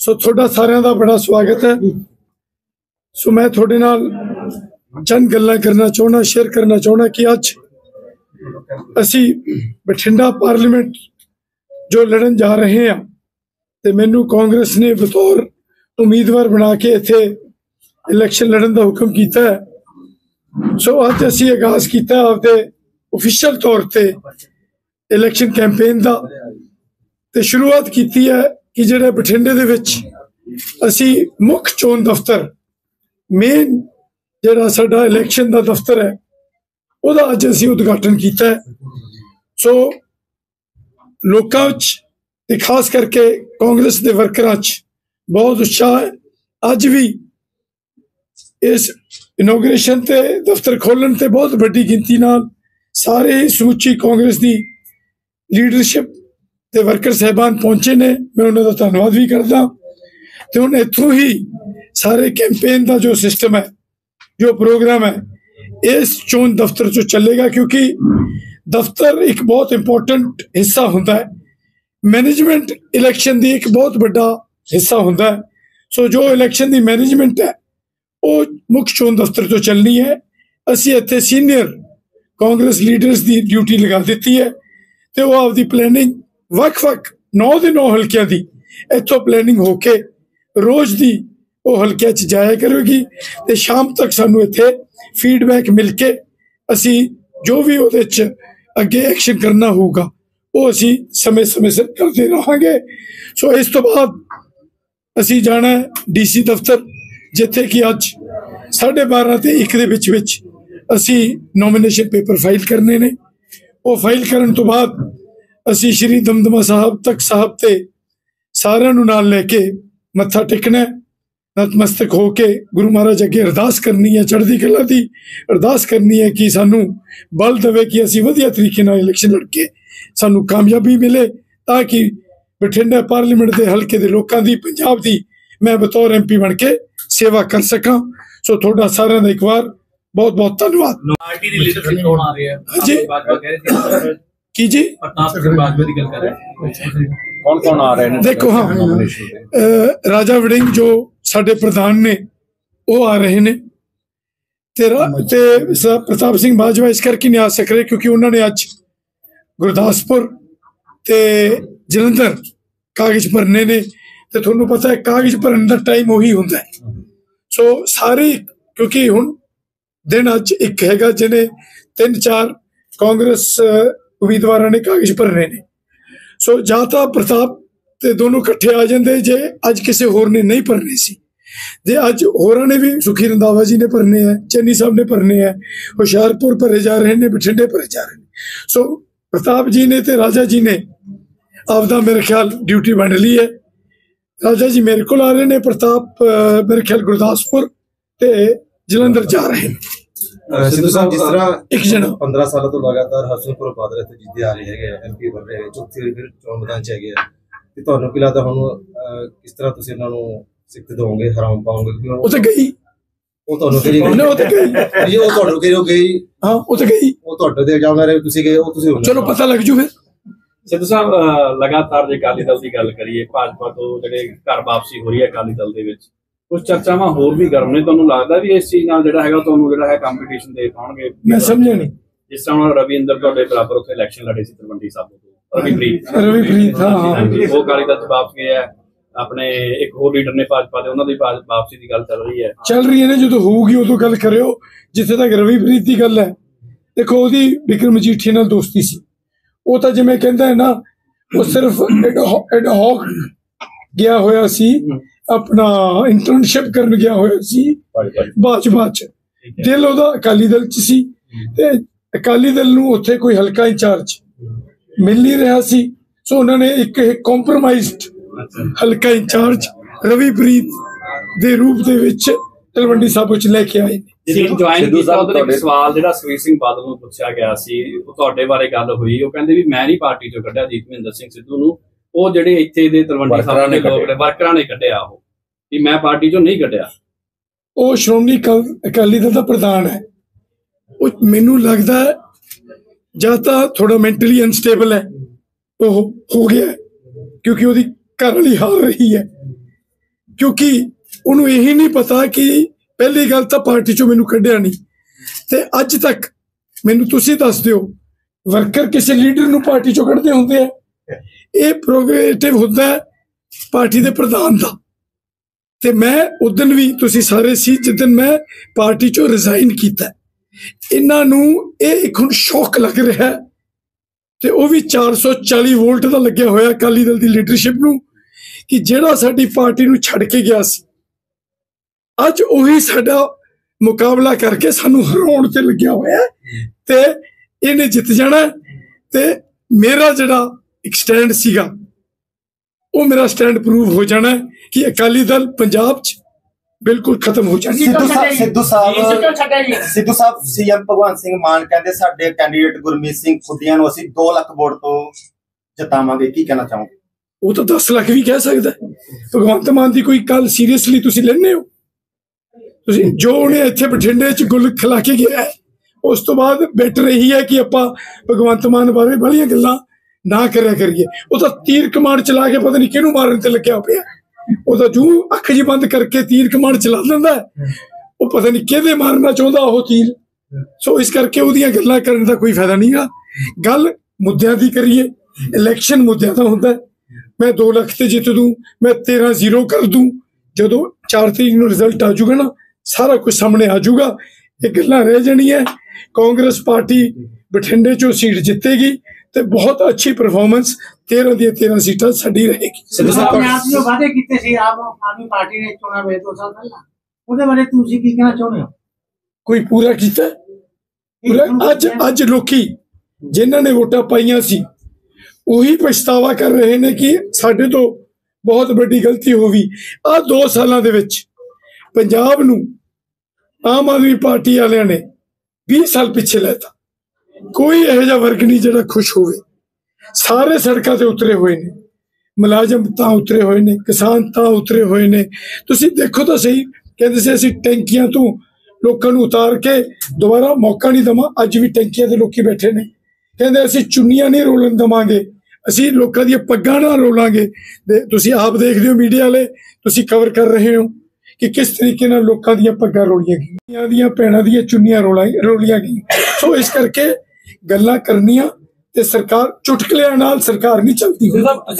सो थोड़ा सारिਆਂ ਦਾ बड़ा स्वागत है। सो मैं थोड़े नाल चंद गल्लां करना चाहना, शेयर करना चाहना कि अज असी बठिंडा पार्लीमेंट जो लड़न जा रहे हैं तो मैनू कांग्रेस ने बतौर उम्मीदवार बना के इत्थे इलैक्शन लड़न का हुक्म किया है। सो अज असी आगाज किया आपदे ऑफिशियल तौर पर इलैक्शन कैंपेन का ते शुरुआत की है कि जिहड़े बठिंडे दे विच असी मुख्य चोन दफ्तर मेन जिहड़ा साडा इलैक्शन का दफ्तर है उहदा अज असी उद्घाटन किया है। सो लोकां च ते खास करके कांग्रेस के वर्करां च बहुत उत्साह है। अज भी इस इनोग्रेशन ते दफ्तर खोलण ते बहुत बड़ी गिनती नाल सारे ही समुची कांग्रेस की लीडरशिप ते वर्कर साहबान पहुंचे ने। मैं उन्होंने धन्यवाद भी करदा। तो हुण इत्थों ही सारे कैंपेन का जो सिस्टम है, जो प्रोग्राम है, इस चोन दफ्तर चो चलेगा, क्योंकि दफ्तर एक बहुत इंपॉर्टेंट हिस्सा होंदा है। मैनेजमेंट इलैक्शन की एक बहुत बड़ा हिस्सा होंदा है। सो जो इलैक्शन की मैनेजमेंट है वो मुख्य चोन दफ्तर तो चलनी है। असी इत्थे सीनियर कांग्रेस लीडर्स की ड्यूटी लगा दी है तो वो आपकी प्लैनिंग वक्-वक् 9 ਦੇ 9 हल्कियां की इतों प्लैनिंग होके रोज की वो हल्कियां च जाया करेगी तो शाम तक सानू इत्थे फीडबैक मिल के असी जो भी उहदे च अगे एक्शन करना होगा वो असी समय समय सिर करते रहांगे। सो इस तो बाद असी जाना है DC दफ्तर, जिथे कि अज 12:30 ते 1 दे विच असी नॉमिनेशन पेपर फाइल करने ने। वो फाइल करन तो बाद असी श्री दमदमा साहब तक साहब ते सारिਆਂ ਨੂੰ नाल लैके मत्था टेकना, नतमस्तक होके गुरु महाराज अगे अरदास करनी है, चढ़दी कला दी अरदास करनी है कि सानू बल देवे कि असी वधिया तरीके नाल इलैक्शन लड़के सानू कामयाबी मिले, ताकि बठिंडा पार्लीमेंट के हल्के के लोगों की, पंजाब की मैं बतौर MP बन के सेवा कर सका। सो थोड़ा सारिਆਂ ਦਾ एक बार बहुत बहुत धन्यवाद। की जी कौन कौन आ रहे हैं? देखो हाँ, राजा वड़िंग जो साडे प्रधान ने वो आ रहे ने। प्रताप सिंह बाजवा इस करके नहीं आ सक रहे क्योंकि उन्होंने अज गुरदासपुर ते जलंधर कागज भरने ने। तो थोनू पता है कागज भरने का टाइम उही हुंदा है। सो सारे क्योंकि हुण दिन अज एक हैगा जिन्हें 3-4 कांग्रेस उम्मीदवार ने कागज भरने ने। सो जां तां प्रताप ते दोनों कट्ठे आ जाते जे अज किसी होर ने नहीं भरने सी, जे अज होरां ने भी सुखी रंधावा जी ने भरने हैं, चन्नी साहब ने भरने हैं, हुशियारपुर भरे जा रहे हैं, बठिंडे भरे जा रहे हैं। सो प्रताप जी ने ते राजा जी ने आपदा मेरे ख्याल ड्यूटी वंड ली है। राजा जी मेरे को आ रहे हैं, प्रताप मेरे ख्याल गुरदासपुर ते जलंधर जा रहे हैं। सिद्धू साहब जिस तरह एक जना 15 साल तो लगातार हरसिंहपुर बादल इत्थे जिद्दे आ रहे हैं, MP बन रहे हैं, चौथी वारी फिर चोण मैदान च हैगे ते तुहानू की लगदा हुण किस तरह तुसीं इन्हां नूं सिੱਖ दोगे, हराम पाओगे? ਉਹ ਤੇ ਗਈ, ਉਹ ਤੁਹਾਨੂੰ ਕਿਹੜੀ ਉਹਨੇ ਉਹ ਤੇ ਗਈ ਜੀ, ਉਹ ਤੁਹਾਨੂੰ ਕਿਹੜੀ ਗਈ? ਹਾਂ ਉਹ ਤੇ ਗਈ, ਉਹ ਤੁਹਾਡੇ ਤੇ ਇਲਜ਼ਾਮ ਲਾ ਰਹੇ ਤੁਸੀਂ ਗਏ, ਉਹ ਤੁਸੀਂ ਚਲੋ ਪਤਾ ਲੱਗ ਜੂ ਫਿਰ। ਸਿੱਧੂ ਸਾਹਿਬ ਲਗਾਤਾਰ ਜੇ ਅਕਾਲੀ ਦਲ ਦੀ ਗੱਲ ਕਰੀਏ, ਭਾਜਪਾ ਤੋਂ ਜਿਹੜੇ ਘਰ ਵਾਪਸੀ ਹੋ ਰਹੀ ਹੈ ਅਕਾਲੀ ਦਲ ਦੇ ਵਿੱਚ, ਕੁਝ ਚਰਚਾਵਾਂ ਹੋਰ ਵੀ ਗਰਮ ਨੇ। ਤੁਹਾਨੂੰ ਲੱਗਦਾ ਵੀ ਇਸ ਚੀਜ਼ ਨਾਲ ਜਿਹੜਾ ਹੈਗਾ ਤੁਹਾਨੂੰ ਜਿਹੜਾ ਹੈ ਕੰਪੀਟੀਸ਼ਨ ਦੇ ਪਾਉਣਗੇ? ਮੈਂ ਸਮਝਿਆ ਨਹੀਂ। ਜਿਸ ਤਰ੍ਹਾਂ ਰਵਿੰਦਰ ਤੁਹਾਡੇ ਬਰਾਬਰ ਉੱਥੇ ਇਲੈਕਸ਼ਨ ਲੜੇ ਸੀ ਤਲਵੰਡੀ ਸਾਬੋ ਤੋਂ, ਰਵੀਪ੍ਰੀਤ ਹਾਂ ਉਹ ਅਕਾਲੀ ਦਲ ਚ ਵਾਪਸ ਗਏ ਹੈ। ਆਪਣੇ ਇੱਕ ਹੋਰ ਲੀਡਰ ਨੇ ਭਾਜਪਾ ਦੇ, ਉਹਨਾਂ ਦੀ ਵਾਪਸੀ ਦੀ ਗੱਲ ਚੱਲ ਰਹੀ ਹੈ ਨੇ। ਜਦੋਂ ਹੋਊਗੀ ਉਦੋਂ ਗੱਲ ਕਰਿਓ। ਜਿੱਥੇ ਤੱਕ ਰਵੀਪ੍ਰੀਤ ਦੀ ਗੱਲ ਹੈ, ਦੇਖੋ ਉਹਦੀ ਵਿਕਰਮ ਮਜੀਠੀਆ ਨਾਲ ਦੋਸਤੀ ਸੀ। ਉਹ ਤਾਂ ਜਿਵੇਂ ਕਹਿੰਦਾ ਹੈ ਨਾ, ਉਹ ਸਿਰਫ ਐਡਹੌਕ ਗਿਆ ਹੋਇਆ ਸੀ, अपना इंटर्नशिप कर गया होया सी भाजपा च। दिल ओहदा अकाली दल च सी ते अकाली दल नूं उत्थे कोई हल्का इंचार्ज मिल नहीं रहा सी। सो उन्होंने एक कॉम्प्रोमाइज्ड हल्का इंचार्ज रविप्रीत दे रूप दे विच तलवंडी साबो च लेके आए। ज्वाइन कीता उधर एक सवाल जिहड़ा सुखबीर सिंह बादल नूं पुछया गया सी, ਉਹ ਤੁਹਾਡੇ ਬਾਰੇ ਗੱਲ ਹੋਈ, ਉਹ ਕਹਿੰਦੇ ਵੀ ਮੈਂ ਨਹੀਂ ਪਾਰਟੀ ਚੋਂ ਕੱਢਿਆ ਜੀਤ ਮਹਿੰਦਰ ਸਿੰਘ ਸਿੱਧੂ ਨੂੰ, ਉਹ ਜਿਹੜੇ ਇੱਥੇ ਦੇ ਤਲਵੰਡੀ ਸਾਬੋ ਦੇ ਲੋਕ ਨੇ ਵਰਕਰਾਂ ਨੇ ਕੱਢਿਆ, ਉਹ ਵੀ ਮੈਂ ਪਾਰਟੀ ਚੋਂ ਨਹੀਂ ਕੱਢਿਆ। ਉਹ ਸ਼੍ਰੋਮਣੀ ਅਕਾਲੀ ਦਲ ਦਾ ਪ੍ਰਧਾਨ ਹੈ। ਉਹ ਮੈਨੂੰ ਲੱਗਦਾ ਜਾਂ ਤਾਂ ਥੋੜਾ ਮੈਂਟਲੀ ਅਨਸਟੇਬਲ ਹੈ, ਉਹ ਹੋ ਗਿਆ क्योंकि वो घर वाली हार रही है क्योंकि ਉਹਨੂੰ यही नहीं पता कि पहली गल तो पार्टी चों मैनू कढ़िया नहीं, ते अज तक मैनू तुसी दस दिओ वर्कर किसी लीडर नू पार्टी चों कढ़दे हुंदे आ? ये प्रोग्रेटिव हुंदा है पार्टी दे प्रधान दा। ते मैं उदन भी तुसी सारे सी जिदन मैं पार्टी चों रिजाइन कीता, इन्हां नू एक हुण शौक लग रहा है, ते वो भी 440 वोल्ट दा लग्या होया अकाली दल दी लीडरशिप नू कि जिहड़ा साडी पार्टी नू छड़ के गया सी अज उही साडा मुकाबला करके सानू हराउण ते लग्या होया ते इहने जित जाना। ते मेरा जिहड़ा एक स्टैंड सीगा वो मेरा स्टैंड प्रूव हो जाना है कि अकाली दल पंजाब च बिल्कुल खत्म हो जाए। सिद्धू साहब सीएम भगवंत सिंह मान कहते साडे कैंडीडेट गुरमीत सिंह खुदियां नूं असीं 2 लाख वोट तो जितावांगे, की कहना चाहोगे? वो तो 10 लाख भी कह सकता है। भगवंत मान की कोई गल सीरियसली तुसीं लैंदे हो? तुसीं जो उन्हें इत्थे बठिंडे च गुल खिला के गया है उस तो बाद बेटर यही है कि आपां भगवंत मान बारे बड़ियां गल्लां ना करया करिए। वो तो तीर कमान चला के पता नहीं किहनूं मारन ते लग्या पिया, वो तो जूं अख जी बंद करके तीर कमान चला दिंदा है, वो पता नहीं किहदे मारना चाहुंदा वो तीर। सो इस करके उहदियां गल्लां करन दा कोई फायदा नहीं गा। गल मुद्दिआं दी करिए, इलैक्शन मुद्दिआं दा हुंदा है। मैं 2 लाख ते जित दूं, मैं 13-0 कर दूं, जदों 4 तरीक नूं रिजल्ट आ जाऊगा ना सारा कुछ सामने आ जाऊगा। ये गल्लां रह जाणियां। कांग्रेस पार्टी बठिंडे चों सीट जितेगी ते बहुत अच्छी परफॉर्मेंस 13 दी 13 सीटां साडी रहेगी। आपने वादे कीते सी आम आदमी पार्टी ने चुनाव में 2 साल पहला, ਉਹਦੇ ਬਾਰੇ ਤੁਸੀਂ ਕੀ ਕਹਿਣਾ ਚਾਹੁੰਦੇ ਹੋ? कोई पूरा कीता पूरा? अज लोकी जिन्हां ने वोटां पाईयां सी ਉਹੀ पछतावा कर रहे ने कि साडे तो बहुत बड़ी गलती हो गई। आ 2 सालां दे विच पंजाब नूं आम आदमी पार्टी वालियां ने 20 साल पिछे लैता। कोई इहो जिहा वर्ग नहीं जिहड़ा खुश होवे। सारे सड़कां ते उतरे हुए ने, मुलाजम तां उतरे हुए ने, किसान तां उतरे हुए ने। तुसीं देखो तो सही, कहंदे सी असीं टैंकियां तो लोकां नूं उतार के दोबारा मौका नहीं दवां। अज भी टैंकियां ते लोकी बैठे ने, कहंदे असीं चुन्नियां नहीं रोलन दवांगे, असीं लोकां ਦੀਆਂ पग्गां ना रोलांगे। तुसीं आप देखदे हो मीडिया वाले, तुसीं कवर कर रहे हो कि किस तरीके नाल लोकां ਦੀਆਂ पग्गां रोलियां गईयां, ਦੀਆਂ भैणां ਦੀਆਂ चुन्नियां रोलियां गईयां। सो इस करके गल्लां करनियां ते सरकार चुटकलियां नाल सरकार नहीं चलदी।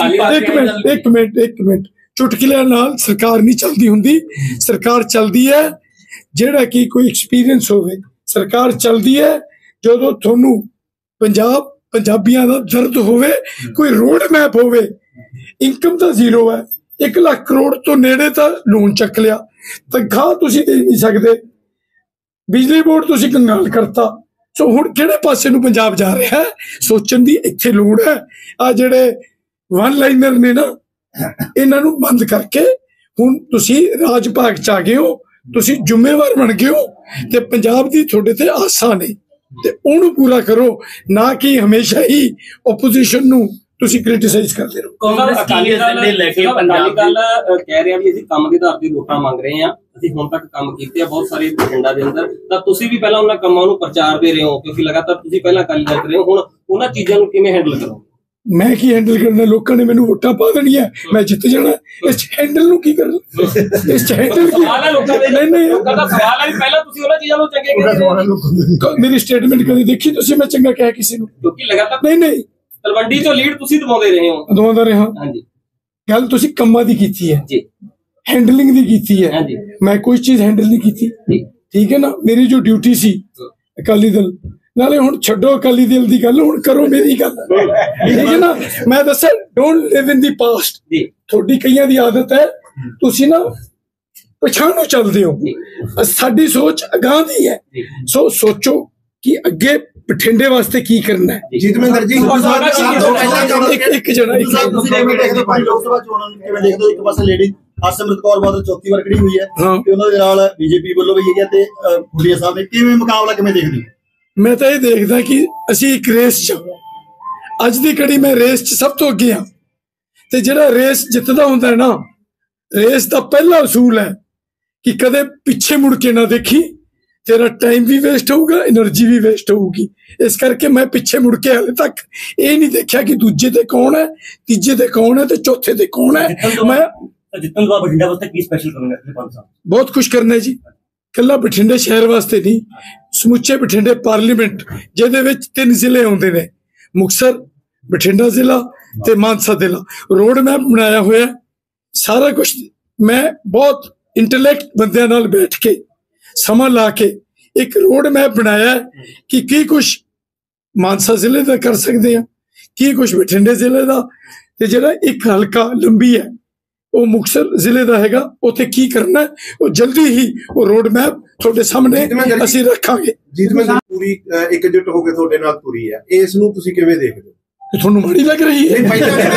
एक मिनट चुटकलियां नाल सरकार नहीं चलदी हुंदी। सरकार चलदी है जिहड़ा कि कोई एक्सपीरियंस होवे। सरकार चलदी है जदों तुहानूं पंजाब पंजाबियां दा दर्द होवे, कोई रोड मैप होवे। इनकम तो 0 है, 1 लाख करोड़ तो नेड़े तो लोन चक लिया, तनख्वाह तुसीं दे नहीं सकदे, बिजली बोर्ड तुसीं कंगाल करता। सो हुण किहड़े पासे नूं पंजाब जा रहा है, सोचण दी इत्थे लोड़ है। आ जिहड़े वन लाइनर ने ना, इन्हां नूं बंद करके हुण तुसीं राज भाग च आ गए हो, तुसीं जिम्मेवार बन गए हो ते पंजाब दी तुहाडे ते आसां ने ते ਉਹਨੂੰ पूरा करो, ना कि हमेशा ही ओपोजिशन ਨੂੰ ਤੁਸੀਂ ਕ੍ਰਿਟਿਸਾਈਜ਼ ਕਰਦੇ ਰਹੋ। ਕਾਂਗਰਸ ਅਕਾਲੀ ਦਲ ਨੇ ਲੈ ਕੇ ਪੰਜਾਬ ਦਲ ਕਹਿ ਰਿਹਾ ਵੀ ਅਸੀਂ ਕੰਮ ਦੇ ਆਧਾਰ ਤੇ ਵੋਟਾਂ ਮੰਗ ਰਹੇ ਹਾਂ, ਅਸੀਂ ਹੁਣ ਤੱਕ ਕੰਮ ਕੀਤੇ ਆ ਬਹੁਤ ਸਾਰੇ ਪਿੰਡਾਂ ਦੇ ਅੰਦਰ, ਤਾਂ ਤੁਸੀਂ ਵੀ ਪਹਿਲਾਂ ਉਹਨਾਂ ਕੰਮਾਂ ਨੂੰ ਪ੍ਰਚਾਰ ਦੇ ਰਹੇ ਹੋ ਕਿਉਂਕਿ ਲਗਾਤਾਰ ਤੁਸੀਂ ਪਹਿਲਾਂ ਅਕਾਲੀ ਦਲ ਕਰ ਰਹੇ ਹੋ, ਹੁਣ ਉਹਨਾਂ ਚੀਜ਼ਾਂ ਨੂੰ ਕਿਵੇਂ ਹੈਂਡਲ ਕਰੋਗੇ? मैं की हैंडल करना? लोगों ने मैनू वोटां पा देनी है, मैं जित जाना। इस हैंडल नूं की करना? इस हैंडल सवाल है लोगों दे, नहीं लोगों दा सवाल है पहला तुसी ਉਹਨਾਂ ਚੀਜ਼ਾਂ ਨੂੰ ਚੰਗੇ ਕਹਿੰਦੇ। मेरी स्टेटमेंट कभी देखी तुसी मैं चंगा कहा किसी ਨੂੰ? ਕਿਉਂਕਿ ਲਗਾਤਾਰ नहीं ਤਲਵੰਡੀ ਚੋਂ ਲੀਡ ਤੁਸੀਂ ਦਵਾਉਂਦੇ ਰਹੇ ਹੋ। ਦਵਾਉਂਦਾ ਰਿਹਾ। ਹਾਂਜੀ, ਗੱਲ ਤੁਸੀਂ ਕੰਮਾਂ ਦੀ ਕੀਤੀ ਹੈ ਜੀ, हैंडलिंग ਦੀ ਕੀਤੀ ਹੈ। ਹਾਂਜੀ, मैं कोई चीज हैंडल नहीं की, ठीक है ना। मेरी जो ड्यूटी सी अकाली दल नाले हुण छड्डो अकाली दल दी गल, हुण करो मेरी गल, ठीक है ना। मैं दस्सां don't live in the past. थोड़ी कईयां दी आदत है तुसी ना पछाण नूं चलदे हो, साडी सोच अगां दी है। सो सोचो कि अगे बठिंडे वास्ते की करना है। ਜੀਤਮਿੰਦਰ ਜੀ एक जना ਲੋਕ ਸਭਾ ਚੋਣਾਂ ਨੂੰ ਕਿਵੇਂ ਦੇਖਦੇ ਹੋ? ਇੱਕ ਪਾਸੇ ਲੇਡੀ ਹਰਸਿਮਰਤ ਕੌਰ ਬਾਦਲ ਚੌਥੀ ਵਾਰ ਖੜੀ ਹੋਈ ਹੈ ਤੇ ਉਹਨਾਂ ਦੇ ਨਾਲ ਬੀਜੇਪੀ ਵੱਲੋਂ ਵੀ ਹੈਗਾ ਤੇ ਫੁੱਲੀਆ ਸਾਹਿਬ ਨੇ, ਕਿਵੇਂ ਮੁਕਾਬਲਾ ਕਿਵੇਂ ਦੇਖਦੇ ਹੋ? मैं तो ये देखदा कि असीं एक रेस च, अज दी कड़ी मैं रेस च सब तो अगे हाँ। ते जिहड़ा रेस जितदा हुंदा है ना, रेस दा पहला असूल है कि कदे पिछे मुड़ के ना देखी, तेरा टाइम भी वेस्ट होगा, एनर्जी भी वेस्ट होगी। इस करके मैं पिछे मुड़ के हाले तक ये नहीं देखा कि दूजे ते कौन है, तीजे ते कौन है ते चौथे ते कौन है। मैं ਤਾਂ ਜਿੱਤਣ ਤੋਂ ਬਾਅਦ ਬਠਿੰਡਾ ਵਾਸਤੇ ਕੀ ਸਪੈਸ਼ਲ ਕਰੋਗੇ ਅਗਲੇ 5 ਸਾਲ? ਬਹੁਤ ਕੁਝ ਕਰਨਾ ਹੈ ਜੀ। ਕੱਲਾ ਬਠਿੰਡੇ ਸ਼ਹਿਰ ਵਾਸਤੇ ਨਹੀਂ, ਸਮੁੱਚੇ ਬਠਿੰਡੇ ਪਾਰਲੀਮੈਂਟ ਜਿਹਦੇ ਵਿੱਚ 3 ਜ਼ਿਲ੍ਹੇ ਆਉਂਦੇ ਨੇ, ਮੁਕਤਸਰ, ਬਠਿੰਡਾ ਜ਼ਿਲ੍ਹਾ ਤੇ ਮਾਨਸਾ ਜ਼ਿਲ੍ਹਾ, ਰੋਡ ਮੈਪ ਬਣਾਇਆ ਹੋਇਆ ਸਾਰਾ ਕੁਝ। ਮੈਂ ਬਹੁਤ ਇੰਟੈਲੈਕਟ ਬੰਦਿਆਂ ਨਾਲ ਬੈਠ ਕੇ ਸਮਾਂ ਲਾ ਕੇ ਇੱਕ ਰੋਡ ਮੈਪ ਬਣਾਇਆ ਕਿ ਕੀ ਕੁਝ ਮਾਨਸਾ ਜ਼ਿਲ੍ਹੇ ਦਾ ਕਰ ਸਕਦੇ ਆ, ਕੀ ਕੁਝ ਬਠਿੰਡੇ ਜ਼ਿਲ੍ਹੇ ਦਾ, ਤੇ ਜਿਹੜਾ ਇੱਕ ਹਲਕਾ ਲੰਬੀ ਹੈ ਉਹ ਮੁਕਤਸਰ ਜ਼ਿਲ੍ਹੇ ਦਾ ਹੈਗਾ, ਉੱਥੇ ਕੀ ਕਰਨਾ ਹੈ ਉਹ ਜਲਦੀ ਹੀ ਉਹ ਰੋਡ ਮੈਪ ਤੁਹਾਡੇ ਸਾਹਮਣੇ ਅਸੀਂ ਰੱਖਾਂਗੇ। ਪੂਰੀ ਇਕਜੁੱਟ ਹੋ ਕੇ ਤੁਹਾਡੇ ਨਾਲ ਤੁਰੀ ਹੈ, ਇਸ ਨੂੰ ਤੁਸੀਂ ਕਿਵੇਂ ਦੇਖਦੇ ਹੋ? ਤੁਹਾਨੂੰ ਮਾੜੀ ਲੱਗ ਰਹੀ ਹੈ?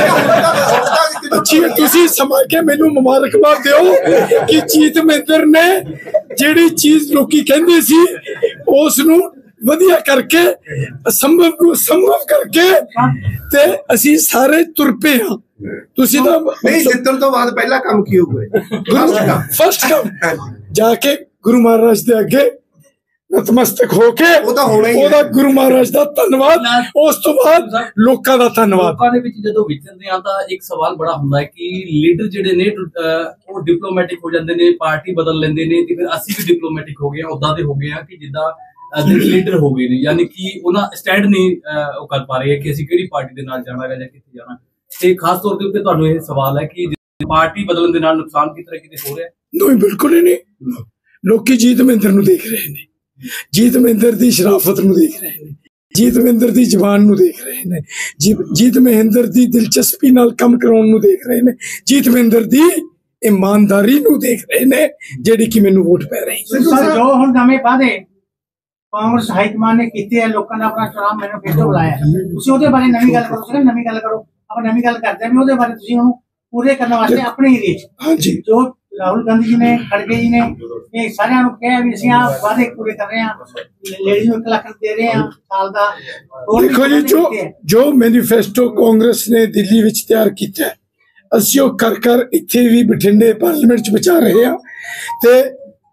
ਅੱਛੀ, ਤੁਸੀਂ ਸਮਝ ਕੇ ਮੈਨੂੰ ਮੁਬਾਰਕਬਾਦ ਦਿਓ ਕਿ ਜੀਤ ਮਹਿੰਦਰ ਨੇ ਜਿਹੜੀ ਚੀਜ਼ ਲੋਕੀ ਕਹਿੰਦੇ ਸੀ ਉਸ ਨੂੰ ਵਧੀਆ ਕਰਕੇ, ਅਸੰਭਵ ਨੂੰ ਸੰਭਵ ਕਰਕੇ ਤੇ ਅਸੀਂ ਸਾਰੇ ਤੁਰ ਪਏ ਹਾਂ। ਤੁਸੀਂ ਤਾਂ ਨਹੀਂ, ਜਿੱਤਣ ਤੋਂ ਬਾਅਦ ਪਹਿਲਾ ਕੰਮ ਕੀ ਹੋਊਗਾ? ਫਸਟ ਕੰਮ ਜਾ ਕੇ ਗੁਰੂ ਮਹਾਰਾਜ ਦੇ ਅੱਗੇ ਨਤਮਸਤਕ ਹੋ ਕੇ ਉਹਦਾ ਗੁਰੂ ਮਹਾਰਾਜ ਦਾ ਧੰਨਵਾਦ, ਉਸ ਤੋਂ ਬਾਅਦ ਲੋਕਾਂ ਦਾ ਧੰਨਵਾਦ। ਲੋਕਾਂ ਦੇ ਵਿੱਚ ਜਦੋਂ ਵਿਚਰਦੇ ਆ ਤਾਂ ਇੱਕ ਸਵਾਲ ਬੜਾ ਹੁੰਦਾ ਹੈ ਕਿ ਲੀਡਰ ਜਿਹੜੇ ਨੇ ਉਹ ਡਿਪਲੋਮੈਟਿਕ ਹੋ ਜਾਂਦੇ ਨੇ, ਪਾਰਟੀ ਬਦਲ ਲੈਂਦੇ ਨੇ, ਤੇ ਫਿਰ ਅਸੀਂ ਵੀ ਡਿਪਲੋਮੈਟਿਕ ਹੋ ਗਏ, ਉਦਾਂ ਦੇ ਹੋ ਗਏ ਆ ਕਿ ਜਿੱਦਾਂ ਲੀਡਰ ਹੋ ਗਏ ਨੇ, ਯਾਨੀ ਕਿ ਉਹਨਾਂ ਸਟੈਂਡ ਨਹੀਂ ਉਹ ਕਰ ਪਾ ਰਹੇ ਕਿ ਅਸੀਂ ਕਿਹੜੀ ਪਾਰਟੀ ਦੇ ਨਾਲ ਜਾਣਾ ਹੈ ਜਾਂ ਕਿੱਥੇ ਜਾਣਾ। ਤੇ ਖਾਸ ਤੌਰ ਦੇ ਉੱਤੇ ਤੁਹਾਨੂੰ ਇਹ ਸਵਾਲ ਹੈ ਕਿ ਪਾਰਟੀ ਬਦਲਣ ਦੇ ਨਾਲ ਨੁਕਸਾਨ ਕਿਸ ਤਰ੍ਹਾਂ ਕਿਤੇ ਹੋ ਰਿਹਾ? ਨਹੀਂ, ਬਿਲਕੁਲ ਹੀ ਨਹੀਂ। ਲੋਕੀ ਜੀਤ ਮਹਿੰਦਰ ਨੂੰ ਦੇਖ ਰਹੇ ਨੇ, ਜੀਤ ਮਹਿੰਦਰ ਦੀ ਸ਼ਰਾਫਤ ਨੂੰ ਦੇਖ ਰਹੇ ਨੇ, ਜੀਤ ਮਹਿੰਦਰ ਦੀ ਜ਼ਬਾਨ ਨੂੰ ਦੇਖ ਰਹੇ ਨੇ, ਜੀਤ ਮਹਿੰਦਰ ਦੀ ਦਿਲਚਸਪੀ ਨਾਲ ਕੰਮ ਕਰਾਉਣ ਨੂੰ ਦੇਖ ਰਹੇ ਨੇ, ਜੀਤ ਮਹਿੰਦਰ ਦੀ ਇਮਾਨਦਾਰੀ ਨੂੰ ਦੇਖ ਰਹੇ ਨੇ, ਜਿਹੜੀ ਕਿ ਮੈਨੂੰ ਵੋਟ ਪੈ ਰਹੀ। ਜੋ ਹੁਣ ਨਵੇਂ ਵਾਅਦੇ ਕਾਂਗਰਸ ਹਾਈਕਮਾਨ ਨੇ ਕੀਤੇ ਆ, ਲੋਕਾਂ ਨੇ ਆਪਣਾ ਚੁਣਾਵ ਮੈਨੀਫੈਸਟੋ ਬਣਾਇਆ, ਤੁਸੀਂ ਉਹਦੇ ਬਾਰੇ ਨਵੀਂ ਗੱਲ ਕਰੋ। ਸਰ ਨਵੀਂ ਗੱਲ ਕਰੋ, ਆਪਾਂ ਨਵੀਂ ਗੱਲ ਕਰਦੇ ਹਾਂ ਵੀ ਉਹਦੇ ਬਾਰੇ ਤੁਸੀਂ ਉਹਨੂੰ ਪੂਰੇ ਕਰਨ ਵਾਸਤੇ ਆਪਣੇ ਏਰੀਏ 'ਚ, ਹਾਂਜੀ, ਜੋ ਰਾਹੁਲ ਗਾਂਧੀ ਜੀ ਨੇ, ਖੜਗੇ ਜੀ ਨੇ, ਇਹ ਸਾਰਿਆਂ ਨੂੰ ਕਿਹਾ ਵੀ ਅਸੀਂ ਆ ਵਾਅਦੇ ਪੂਰੇ ਕਰ ਰਹੇ ਹਾਂ, ਲੇਡੀ ਨੂੰ 1 ਲੱਖ ਦੇ ਰਹੇ ਹਾਂ ਸਾਲ ਦਾ। ਦੇਖੋ ਜੀ, ਜੋ ਮੈਨੀਫੈਸਟੋ ਕਾਂਗਰਸ ਨੇ ਦਿੱਲੀ ਵਿੱਚ ਤਿਆਰ ਕੀਤਾ ਹੈ, ਅਸੀਂ ਉਹ ਕਰ ਇੱਥੇ ਵੀ ਬਠਿੰਡੇ ਪਾਰਲੀਮੈਂਟ 'ਚ ਬਚਾ ਰਹੇ ਹਾਂ। ਤੇ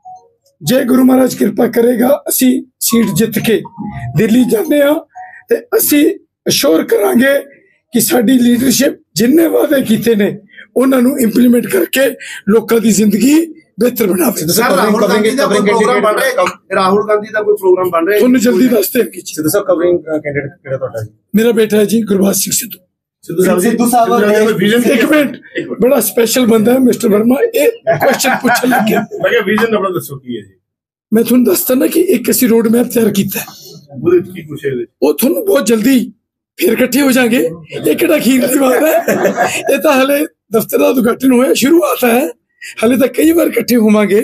ਜੇ ਗੁਰੂ ਮਹਾਰਾਜ ਕਿਰਪਾ ਕਰੇਗਾ ਅਸੀਂ ਸੀਟ ਜਿੱਤ ਕੇ ਦਿੱਲੀ ਜਾਂਦੇ ਹਾਂ ਤੇ ਅਸੀਂ ਅਸ਼ੋਰ ਕਰਾਂਗੇ ਕਿ ਸਾਡੀ ਲੀਡਰਸ਼ਿਪ ਜਿੰਨੇ ਵਾਅਦੇ ਕੀਤੇ ਨੇ ਉਹਨਾਂ ਨੂੰ ਇੰਪਲੀਮੈਂਟ ਕਰਕੇ ਲੋਕਾਂ ਦੀ ਜ਼ਿੰਦਗੀ ਬਿਹਤਰ ਬਣਾਵੇ। ਰਾਹੁਲ ਗਾਂਧੀ ਦਾ ਕੋਈ ਪ੍ਰੋਗਰਾਮ ਬਣ ਰਿਹਾ? ਰਾਹੁਲ ਗਾਂਧੀ ਦਾ ਕੋਈ ਪ੍ਰੋਗਰਾਮ ਬਣ ਰਿਹਾ? ਤੁਹਾਨੂੰ ਜਲਦੀ ਦੱਸਦੇ ਹਾਂ। ਸਿੱਧੂ ਸਾਹਿਬ, ਕਵਰਿੰਗ ਕੈਂਡੀਡੇਟ ਕਿਹੜਾ ਤੁਹਾਡਾ ਜੀ? ਮੇਰਾ ਬੇਟਾ ਹੈ ਜੀ ਗੁਰਬਾਜ ਸਿੰਘ ਸਿੱਧੂ। ਸਿੱਧੂ ਸਾਹਿਬ ਇੱਕ ਮਿੰਟ, ਬੜਾ ਸਪੈਸ਼ਲ ਬੰਦਾ ਹੈ ਮਿਸਟਰ ਵਰਮਾ, ਇਹ ਕੁਐਸਚਨ ਪੁੱਛਣ ਲੱਗਿਆ। ਮੈਂ ਕਿਹਾ ਵਿਜ਼ਨ ਆਪਣਾ ਦੱਸੋ ਕੀ ਹੈ ਜੀ? ਮੈਂ ਤੁਹਾਨੂੰ ਦੱਸਦਾ ਨਾ ਕਿ ਇੱਕ ਅਸੀਂ ਰੋਡ ਮੈਪ ਤਿਆਰ ਕੀਤਾ ਹੈ, ਉਹਦੇ ਕੀ ਕੁਛ ਹੈ? ਉਹ ਤੁਹਾਨੂੰ ਬਹੁਤ ਜਲਦੀ ਫਿਰ ਇਕੱਠੇ ਹੋ ਜਾਗੇ। ਇਹ ਕਿਹੜਾ ਅਖੀਰ ਦੀ ਬਾਤ ਹੈ, ਇਹ ਤਾਂ ਹਲੇ ਦਫ਼ਤਰ ਦਾ ਉਦਘਾਟਨ ਹੋਇਆ, ਸ਼ੁਰੂਆਤ ਹੈ, ਹਲੇ ਤਾਂ ਕਈ ਵਾਰ ਇਕੱਠੇ ਹੋਵਾਂਗੇ।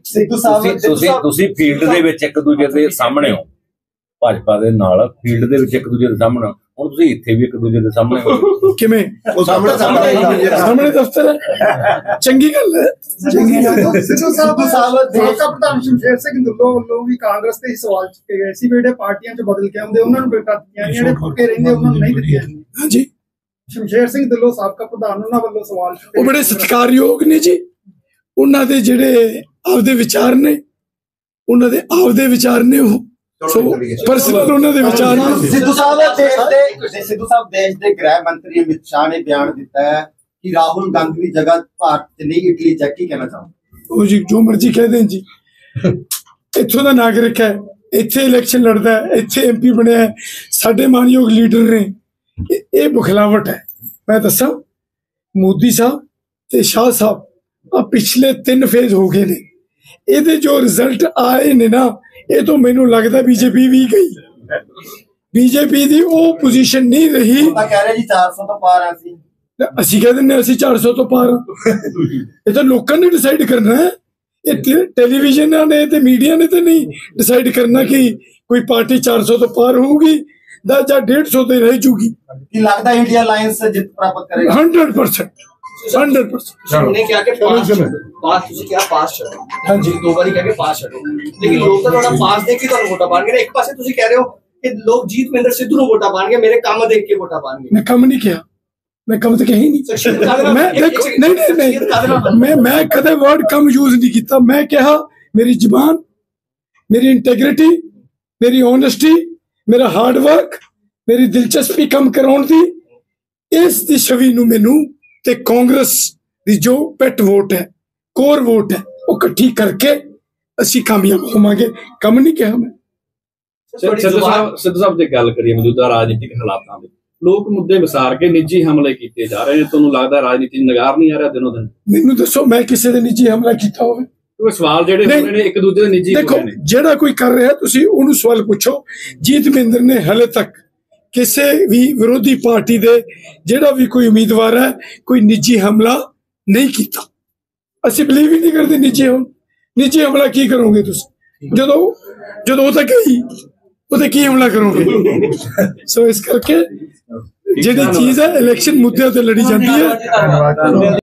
ਤੁਸੀਂ ਫੀਲਡ ਦੇ ਵਿੱਚ ਇੱਕ ਦੂਜੇ ਦੇ ਸਾਹਮਣੇ ਹੋ, ਭਾਜਪਾ ਦੇ ਨਾਲ ਫੀਲਡ ਦੇ ਵਿੱਚ ਇੱਕ ਦੂਜੇ ਦੇ ਸਾਹਮਣੇ ਹੋ, ਹੁਣ ਤੁਸੀਂ ਇੱਥੇ ਵੀ ਇੱਕ ਦੂਜੇ ਦੇ ਸਾਹਮਣੇ ਹੋ। ਕਿਵੇਂ? ਸਾਹਮਣੇ ਦਫ਼ਤਰ ਹੈ, ਚੰਗੀ ਗੱਲ ਹੈ। ਸਿੱਧੂ ਸਾਹਿਬ ਸਾਬਕਾ ਪ੍ਰਧਾਨ ਸ਼ਮਸ਼ੇਰ ਸਿੰਘ ਦੁੱਲੋ ਵੱਲੋਂ ਵੀ ਕਾਂਗਰਸ ਤੇ ਸਵਾਲ ਚੁੱਕੇ ਗਏ ਸੀ, ਜਿਹੜੇ ਪਾਰਟੀਆਂ 'ਚ ਬਦਲ ਕੇ ਆਉਂਦੇ ਉਹਨਾਂ ਨੂੰ ਬੇਟਾ ਦਿੱਤੀਆਂ, ਜਿਹੜੇ ਪੱਕੇ ਰਹਿੰਦੇ ਉਹਨਾਂ ਨੂੰ ਨਹੀਂ ਦਿੱਤੀਆਂ। ਹਾਂਜੀ, ਸ਼ਮਸ਼ੇਰ ਸਿੰਘ ਦੁੱਲੋ ਸਾਬਕਾ ਪ੍ਰਧਾਨ, ਉਹਨਾਂ ਵੱਲੋਂ ਸਵਾਲ ਚੁੱਕੇ। ਉਹ ਬੜੇ ਸਤਿਕਾਰਯੋਗ ਨੇ ਜੀ, ਉਹਨਾਂ ਦੇ ਜਿਹੜੇ ਆਪਦੇ ਵਿਚਾਰ ਨੇ, ਉਹਨਾਂ ਦੇ ਆਪਦੇ ਵਿਚਾਰ ਨੇ, ਉਹ ਪਰਸਨਲ ਉਹਨਾਂ ਦੇ ਵਿਚਾਰ ਨੇ। ਸਿੱਧੂ ਸਾਹਿਬ ਦੇਸ਼ ਦੇ ਗ੍ਰਹਿ ਮੰਤਰੀ ਅਮਿਤ ਸ਼ਾਹ ਨੇ ਬਿਆਨ ਦਿੱਤਾ ਹੈ ਕਿ ਰਾਹੁਲ ਗਾਂਧੀ ਦੀ ਜਗ੍ਹਾ ਭਾਰਤ ਚ ਨਹੀਂ ਇਟਲੀ ਚ, ਕੀ ਕਹਿਣਾ ਚਾਹੁੰਦੇ? ਉਹ ਜੀ ਜੋ ਮਰਜ਼ੀ ਕਹਿ ਦੇਣ ਜੀ, ਇੱਥੋਂ ਦਾ ਨਾਗਰਿਕ ਹੈ, ਇੱਥੇ ਇਲੈਕਸ਼ਨ ਲੜਦਾ ਹੈ, ਇੱਥੇ MP ਬਣਿਆ ਹੈ, ਸਾਡੇ ਮਾਨਯੋਗ ਲੀਡਰ ਨੇ। ਇਹ ਬੁਖਲਾਵਟ ਹੈ। ਮੈਂ ਦੱਸਾਂ, ਮੋਦੀ ਸਾਹਿਬ ਤੇ ਸ਼ਾਹ ਸਾਹਿਬ ਆ ਪਿਛਲੇ 3 ਫੇਜ਼ ਹੋ ਗਏ ਨੇ, ਇਹਦੇ ਜੋ ਰਿਜ਼ਲਟ ਆਏ ਨੇ ਨਾ, ਇਹ ਤਾਂ ਮੈਨੂੰ ਲੱਗਦਾ ਬੀਜੇਪੀ ਵੀ ਗਈ। ਬੀਜੇਪੀ ਦੀ ਉਹ ਪੋਜੀਸ਼ਨ ਨਹੀਂ ਰਹੀ। ਕਹਿ ਰਹੇ ਜੀ 400 ਤੋਂ ਪਾਰ ਆ ਸੀ, ਅਸੀਂ ਕਹਿ ਦਿੰਦੇ ਅਸੀਂ 400 ਤੋਂ ਪਾਰ। ਇਹ ਤਾਂ ਲੋਕਾਂ ਨੇ ਡਿਸਾਈਡ ਕਰਨਾ ਹੈ, ਇਹ ਟੈਲੀਵਿਜ਼ਨਾਂ ਨੇ ਤੇ ਮੀਡੀਆ ਨੇ ਤਾਂ ਨਹੀਂ ਡਿਸਾਈਡ ਕਰਨਾ ਕਿ ਕੋਈ ਪਾਰਟੀ 400 ਤੋਂ ਪਾਰ ਹੋਊਗੀ ਜਾਂ 150 ਤੇ ਰਹਿ ਜੂਗੀ। ਕੀ ਲੱਗਦਾ ਇੰਡੀਆ ਅਲਾਈਅੰਸ ਜਿੱਤ ਪ੍ਰਾਪਤ ਕਰੇਗਾ? 100%। ਉਹਨੇ ਕਿਹਾ ਕਿ ਪਾਸ ਤੁਸੀਂ ਕਿਹਾ ਪਾਸ ਛੱਡੋ, ਹਾਂਜੀ 2 ਵਾਰੀ ਕਹਿ ਕੇ ਪਾਸ ਛੱਡੋ, ਲੇਕਿਨ ਲੋਕ ਤਾਂ ਤੁਹਾਡਾ ਪਾਸ ਦੇਖ ਕੇ ਤੁਹਾਨੂੰ ਵੋਟਾਂ ਪਾਣਗੇ। ਇੱਕ ਪਾਸੇ ਤੁਸੀਂ ਕਹਿ ਰਹੇ ਹੋ ਕਿ ਲੋਕ ਜੀਤ ਮਹਿੰਦਰ ਸਿੱਧੂ ਨੂੰ ਵੋਟਾਂ ਪਾਣਗੇ, ਮੇਰੇ ਕੰਮ ਦੇਖ ਕੇ ਵੋਟਾਂ ਪਾਣਗੇ। ਮੈਂ ਕੰਮ ਨਹੀਂ ਕਿਹਾ, ਮੈਂ ਕੰਮ ਤਾਂ ਕਹੀ ਨਹੀਂ। ਮੈਂ ਕਦੇ ਵਰਡ ਕੰਮ ਯੂਜ਼ ਨਹੀਂ ਕੀਤਾ। ਮੈਂ ਕਿਹਾ ਮੇਰੀ ਜ਼ਬਾਨ, ਮੇਰੀ ਇੰਟੈਗ੍ਰਿਟੀ, ਮੇਰੀ ਓਨੈਸਟੀ, ਮੇਰਾ ਹਾਰਡ ਵਰਕ, ਮੇਰੀ ਦਿਲਚਸਪੀ ਕੰਮ ਕਰਾਉਣ ਦੀ, ਇਸ ਦੀ ਛਵੀ ਨੂੰ ਮੈਨੂੰ ਤੇ ਕਾਂਗਰਸ ਦੀ ਜੋ ਪੈਟ ਵੋਟ ਹੈ, ਕੋਰ ਵੋਟ ਹੈ, ਉਹ ਇਕੱਠੀ ਕਰਕੇ ਅਸੀਂ ਕਾਮਯਾਬ ਹੋਵਾਂਗੇ। ਕੰਮ ਨਹੀਂ ਕਿਹਾ ਮੈਂ। ਸਿੱਧੂ ਸਾਹਿਬ ਜੇ ਗੱਲ ਕਰੀਏ ਮੌਜੂਦਾ ਰਾਜਨੀਤਿਕ ਹਾਲਾਤਾਂ ਦੇ, ਲੋਕ ਮੁੱਦੇ ਵਿਸਾਰ ਕੇ ਨਿੱਜੀ ਹਮਲੇ ਕੀਤੇ ਜਾ ਰਹੇ ਨੇ। ਤੁਹਾਨੂੰ ਲੱਗਦਾ ਰਾਜਨੀਤੀ ਨਗਾਰ ਨਹੀਂ ਆ ਰਿਹਾ ਦਿਨੋਂ ਦਿਨ? ਮੈਨੂੰ ਦੱਸੋ ਮੈਂ ਕਿਸੇ ਦੇ ਨਿੱਜੀ ਹਮਲਾ ਕੀਤਾ ਹੋਵੇ? ਕਿਉਂਕਿ ਸਵਾਲ ਜਿਹੜੇ ਹੋ ਰਹੇ ਨੇ ਇੱਕ ਦੂਜੇ ਦੇ ਨਿੱਜੀ ਹੋ ਦੇਖੋ, ਰਹੇ ਨੇ। ਜਿਹੜਾ ਕੋਈ ਕਰ ਰਿਹਾ ਤੁਸੀਂ ਉਹਨੂੰ ਸਵਾਲ ਪੁੱਛੋ। ਜੀਤ ਮਹਿੰਦਰ ਨੇ ਹਾਲੇ ਤੱਕ ਕਿਸੇ ਵੀ ਵਿਰੋਧੀ ਪਾਰਟੀ ਦੇ ਜਿਹੜਾ ਵੀ ਕੋਈ ਉਮੀਦਵਾਰ ਹੈ ਕੋਈ ਨਿੱਜੀ ਹਮਲਾ ਨਹੀਂ ਕੀਤਾ। ਅਸੀਂ ਬਿਲੀਵ ਹੀ ਨਹੀਂ ਕਰਦੇ ਨਿੱਜੀ ਹਮਲਾ ਕੀ ਕਰੋਗੇ ਤੁਸੀਂ? ਜਦੋਂ ਉਹ ਤਾਂ ਗਈ ਉਹਦੇ ਕੀ ਹਮਲਾ ਕਰੋਗੇ? ਸੋ ਇਸ ਕਰਕੇ ਜਿਹੜੀ ਚੀਜ਼ ਹੈ ਇਲੈਕਸ਼ਨ ਮੁੱਦਿਆਂ ਤੇ ਲੜੀ ਜਾਂਦੀ ਹੈ।